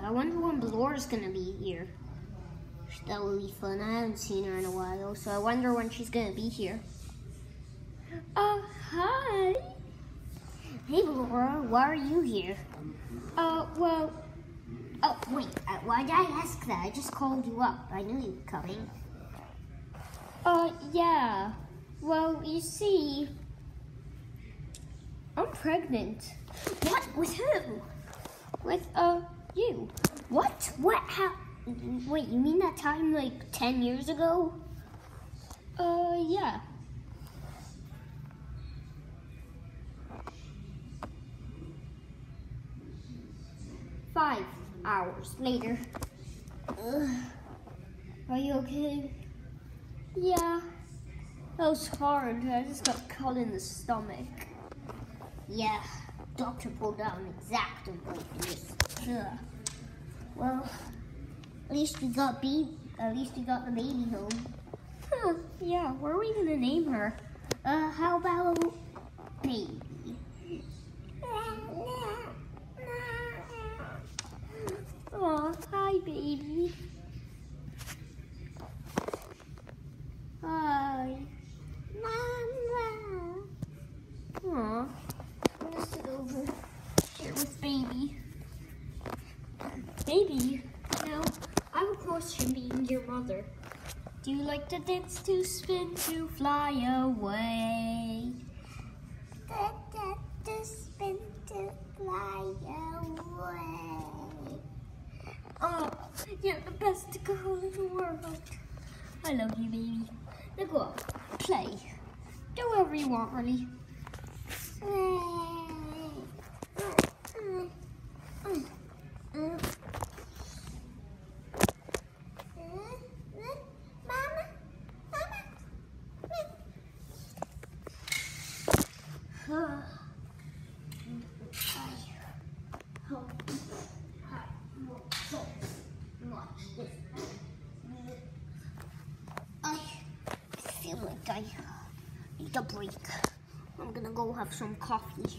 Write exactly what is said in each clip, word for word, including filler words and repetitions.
I wonder when Blora's gonna be here. That will be fun. I haven't seen her in a while, so I wonder when she's gonna be here. Uh, hi. Hey, Blora, why are you here? Uh, well... Oh, wait, uh, why did I ask that? I just called you up. I knew you were coming. Uh, yeah. Well, you see... I'm pregnant. What? With who? With, uh, you. What? What? How? Wait, you mean that time, like, ten years ago? Uh, yeah. Five hours later. Ugh. Are you okay? Yeah. That was hard. I just got cut in the stomach. Yeah. Doctor pulled out an X-Acto like this. Ugh. Well, at least we got be at least we got the baby home. Huh, yeah, what are we gonna name her? Uh, how about Baby? Aw, hi, baby. Hi. Mama. Aw, I'm gonna sit over here with baby. Baby, you know, I have a question being your mother. Do you like to dance, to spin, to fly away? To spin, to fly away. Oh, you're the best girl in the world. I love you, baby. Now go on, play. Do whatever you want, really. I feel like I need a break. I'm gonna go have some coffee.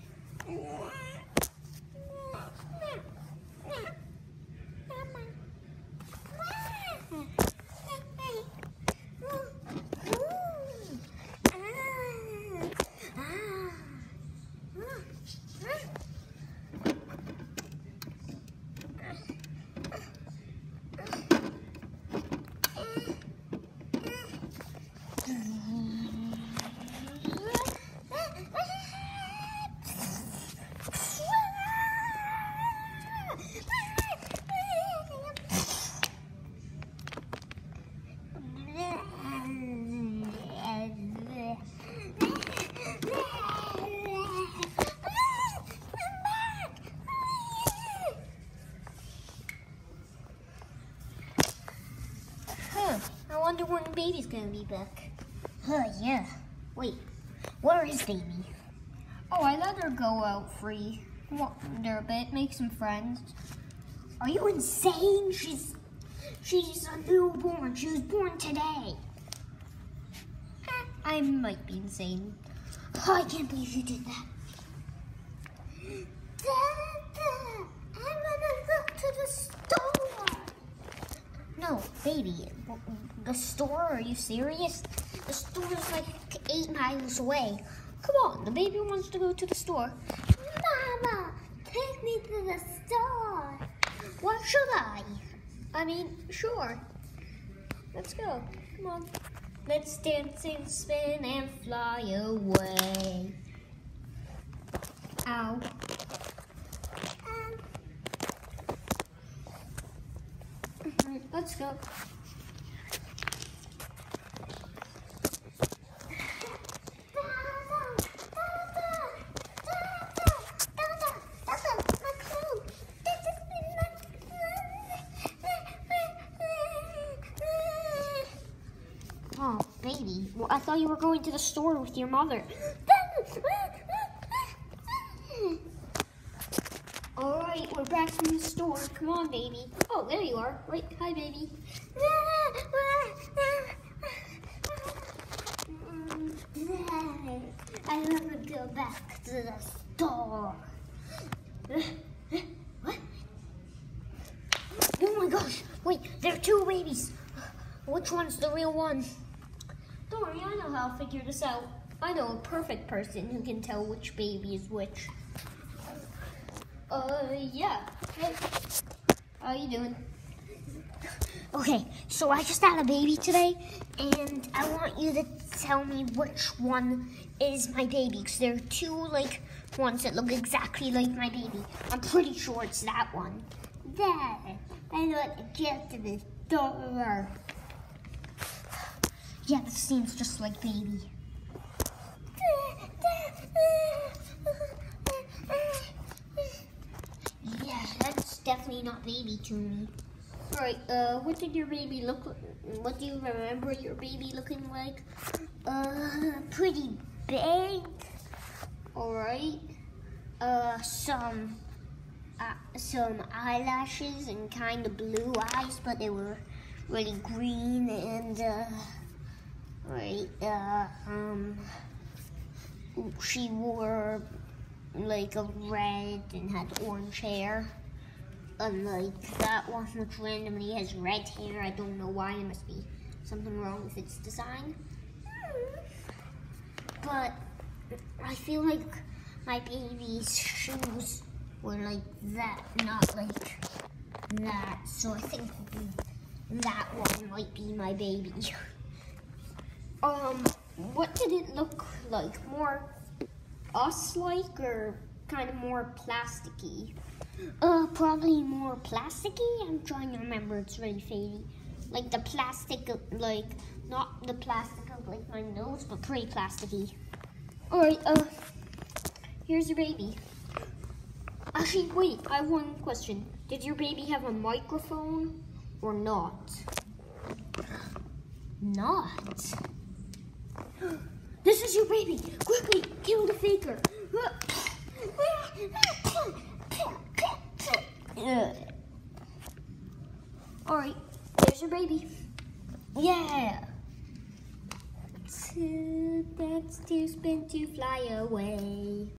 I wonder when baby's gonna be back. Huh, yeah. Wait, where is baby? Oh, I let her go out free. Wander a bit, make some friends. Are you insane? She's she's a newborn. She was born today. I might be insane. Oh, I can't believe you did that. Dada, I'm gonna go to the store. No, baby, the store? Are you serious? The store's like eight miles away. Come on, the baby wants to go to the store. Mama, take me to the store. Why should I? I mean, sure. Let's go. Come on. Let's dance and spin and fly away. Ow. Um. Let's go. Oh, baby. Well, I thought you were going to the store with your mother. All right, we're back from the store. Come on, baby. Oh, there you are. Wait, hi, baby. I want to go back to the store. What? gosh, wait, there are two babies. Which one's the real one? Don't worry, I know how to figure this out. I know a perfect person who can tell which baby is which. Uh, yeah. Hey, how you doing? Okay, so I just had a baby today, and I want you to tell me which one is my baby, because there are two, like, ones that look exactly like my baby. I'm pretty sure it's that one. Dad, I want to get to the door. Yeah, this seems just like baby. Yeah, that's definitely not baby to me. All right, uh, what did your baby look like? What do you remember your baby looking like? Uh, pretty big. All right. Uh, some, uh, some eyelashes and kind of blue eyes, but they were really green and, uh, right, uh, um, she wore like a red and had orange hair. Unlike that one, which randomly has red hair. I don't know why. There must be something wrong with its design. But I feel like my baby's shoes were like that, not like that. So I think that one might be my baby. Um, what did it look like? More us-like or kind of more plasticky? Uh, probably more plasticky. I'm trying to remember. It's really fadey. Like the plastic, like not the plastic of like my nose, but pretty plasticky. All right. Uh, here's your baby. Actually, wait. I have one question. Did your baby have a microphone or not? Not. This is your baby. Quickly, kill the faker. All right, there's your baby. Yeah. That's too spin to fly away.